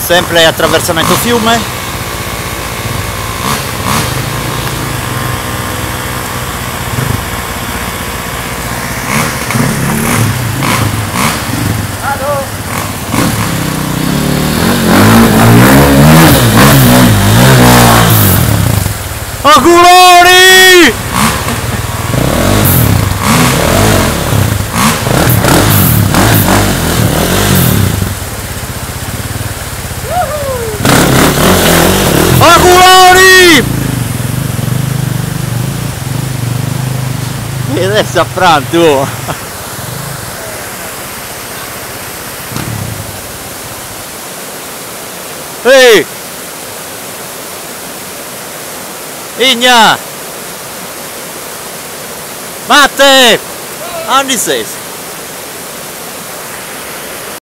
Sempre attraversamento fiume. Auguroni! Auguroni! E adesso affranto tu! Ehi! Igna! Matte! Anni sei!